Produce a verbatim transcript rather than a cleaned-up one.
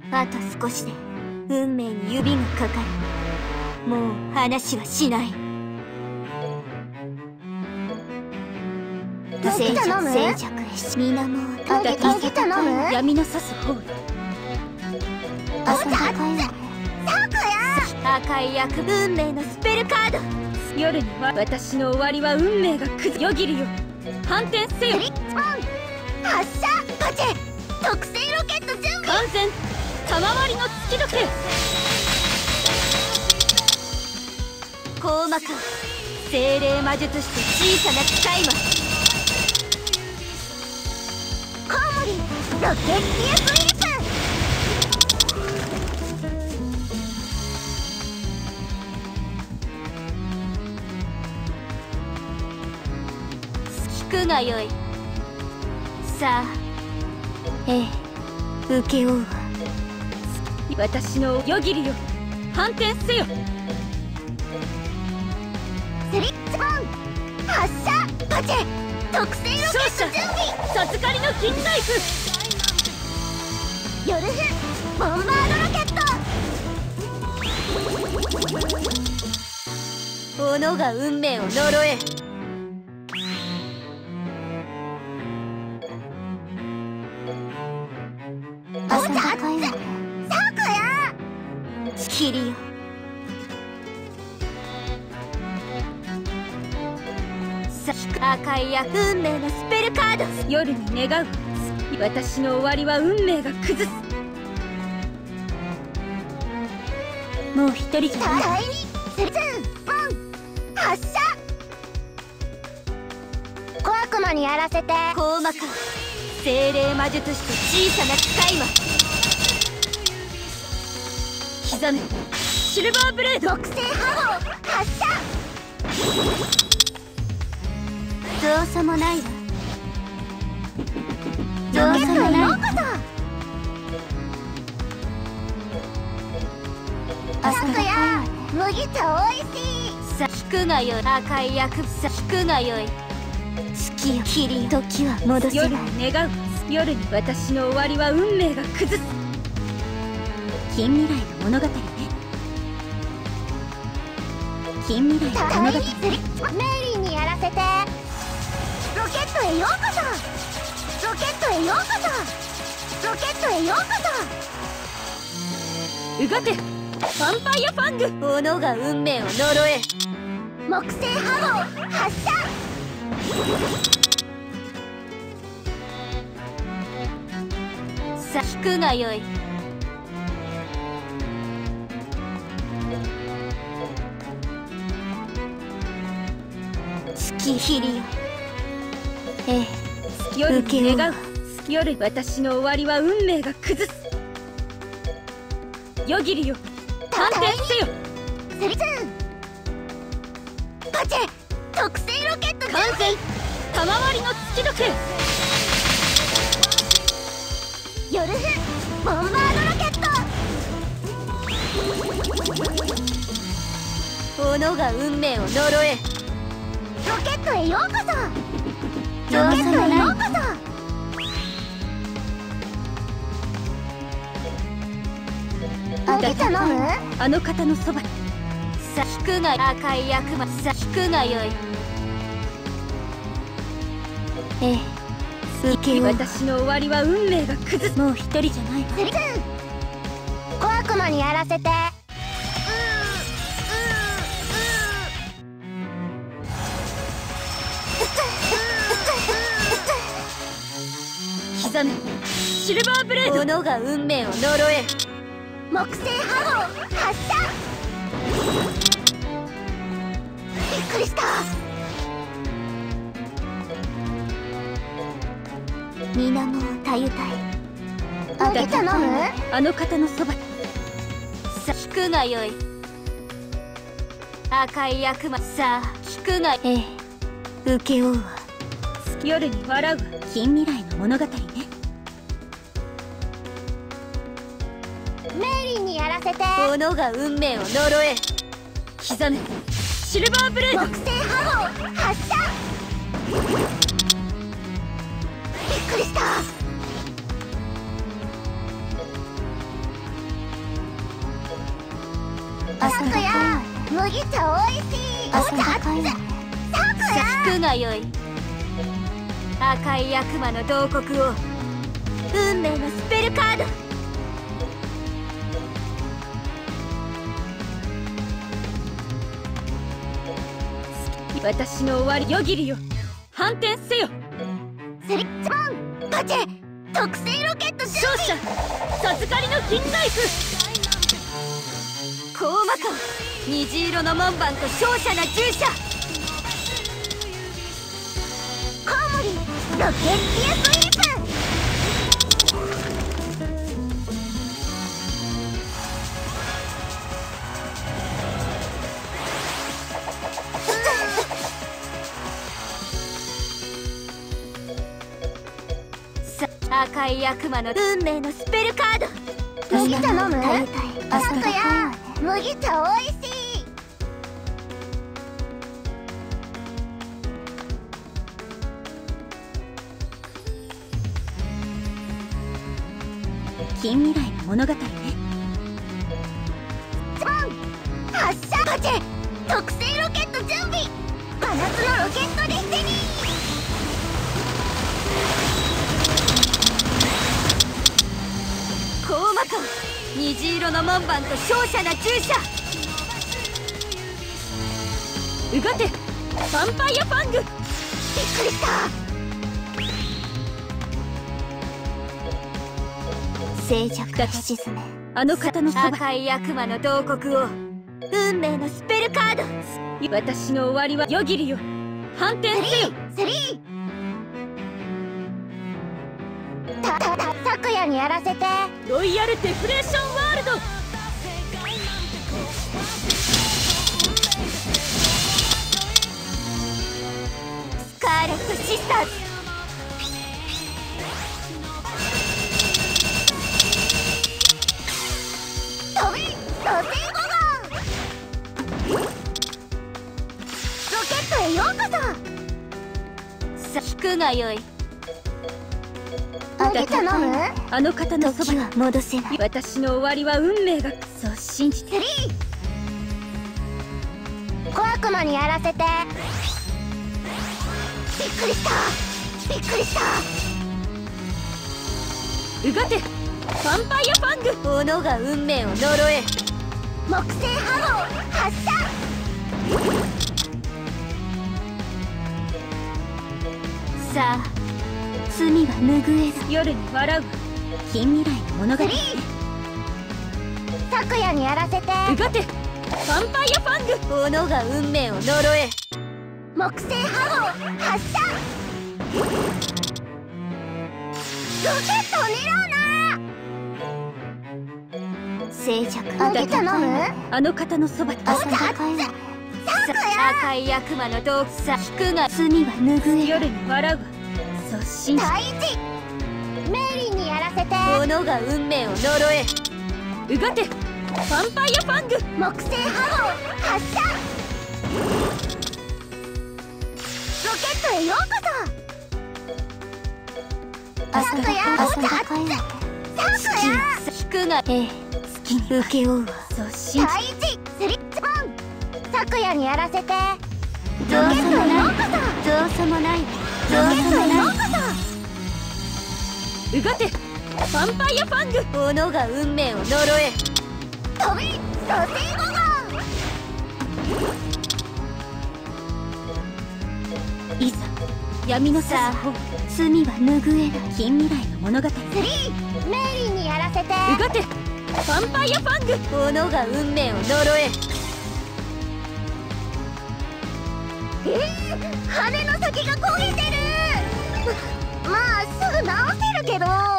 あと少しで運命に指がかかる。もう話はしない。静寂静寂へし水面を叩きつけた闇の差す方へ。朝高いわね。赤い役運命のスペルカード。夜には私の終わりは運命がくずよぎるよ。反転せよ。発射パチェ特製ロケット準備完全。賜りの月時計。高魔界精霊魔術師と小さな使い魔。コウモリロケッティアスイープ。聞くがよい。さあ、ええ、請け負うわ。私のよぎるよ。反転せよ。スリッチボン発射パチェ特製ロケット準備。授かりの金ナイフ。ヨルフボンバードロケット。斧が運命を呪え。朝高いわね。キリよ。さ赤いや運命のスペルカード。夜に願う。私の終わりは運命が崩す。もう一人じゃない。第二スリツーボン発射。小悪魔にやらせて。高魔界精霊魔術師と小さな使い魔。刻めシルバーブレード。属性波動発射。どうさもないわ。どうさもない。朝高いわね。麦茶おいしい。さ引くがよい。赤い役さ引くがよい。月よキリよ。時は戻せない。夜に願う。夜に私の終わりは運命が崩す。近未来の物語ね。近未来の物語。メイリーにやらせて。ロケットへようこそ。ロケットへようこそ。ロケットへようこそ。うがてヴァンパイアファング。斧が運命を呪え。木星波動発射。さ引くがよい。月日りよ。ええ、夜に願う。夜私の終わりは運命が崩す。よぎるよ。反転せよ。スリツーパチェ特製ロケット完全。賜りの月時計。ヨルフボンバードロケット。斧が運命を呪え。ロケットへようこそ。ロケットへようこそ。お茶飲む？あの方のそば。さ引くが赤い悪魔。さ引くがよい。ええ、私の終わりは運命が崩す。もう一人じゃないわ。スリツー小悪魔にやらせて。刻めシルバーブレード。斧が運命を呪え。木星波動発射。びっくりした。水面をたゆたい。お茶飲む？あの方のそば。さ引くがよい。赤い悪魔。さあ引くが。ええ、請け負うわ。夜に笑うわ。近未来の物語ね。メイリーにやらせて。斧が運命を呪え。刻めシルバーブレード。木星波動発射。びっくりした。 さくや麦茶おいしい。お茶熱っ。さくや聞くがよい。赤い悪魔の洞窟を運命のスペルカード。私の終わりよぎりよ、反転せよ。スリッチマンパチェ特製ロケット勝者授かりの金ナイフ。コウマカ虹色の門番と勝者な従者。コウモリロケッティアスイープ。赤い悪魔の運命のスペルカード。麦茶飲む？さくや麦茶おいしい。近未来の物語ね。発射パチェ特製ロケット準備。真夏のロケットデスティニー。コウマカ虹色の門番と勝者な従者。うがてヴァンパイアファング。びっくりした。静寂が沈めあの方の赤い悪魔の洞窟を運命のスペルカード。私の終わりはよぎりよ、反転せよ。スリーたたた昨夜にやらせて。ロイヤルデフレーションワールド。スカーレットシスターズ。飛び土星ご号。ロケットへようこそ。さ引くがよい。麦茶飲む？あの方のそばには戻せない。私の終わりは運命がそう信じて。スリー小悪魔にやらせて。びっくりしたびっくりした。うがてヴァンパイアファング。斧が運命を呪え。木星波動発射。さあ罪は拭えず夜に笑う近未来の物語。昨夜にやらせて。うがてヴァンパイアファング。斧が運命を呪え。木星波動発射。ロケットを狙うな。静寂麦茶飲む？あの方のそば。お茶熱っ。赤い悪魔の洞窟さ引くが罪は拭え。夜に笑うわそう信じて。大事メリーにやらせて。斧が運命を呪え。うがてヴァンパイアファング。木星波動発射。ロケットへようこそ。さくやお茶熱っ。さくや引くがええ月に請け負うわそう信じて。大事スリッチマン昨夜にやらせて。ロケットへようこそ。どうしようもないどうしようもない。うがてヴァンパイアファング。斧が運命を呪え。飛び土星ご号。いざ闇のさあ罪は拭えない近未来の物語。スリーメリーにやらせて。うがてヴァンパイアファング。斧が運命を呪え。えー、羽の先が焦げてる。まあすぐ直せるけど。